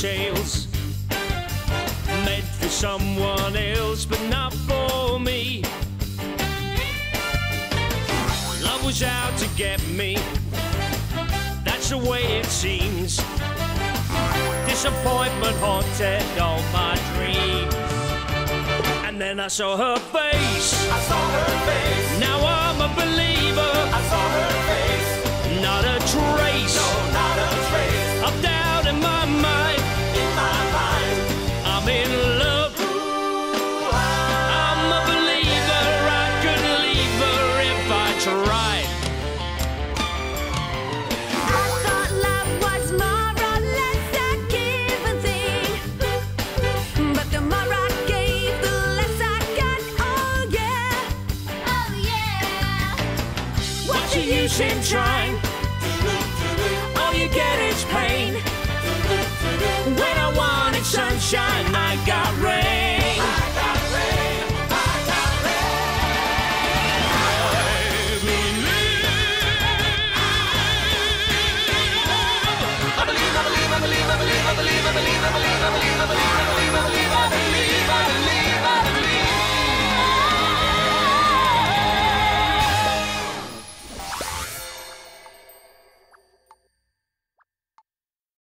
tales, meant for someone else, but not for me. Love was out to get me, that's the way it seems. Disappointment haunted all my dreams. And then I saw her face. I saw her face. Now I'm a believer. I saw her face. Not a trace. No, not a trace. Of doubt in my mind. In my mind. I'm in love. Ooh, I'm a believer. I couldn't leave her if I tried. I thought love was more or less a given thing, but the more I gave, the less I got. Oh yeah, oh yeah. What's the use in trying? All you get is pain. When I wanted sunshine, I got rain.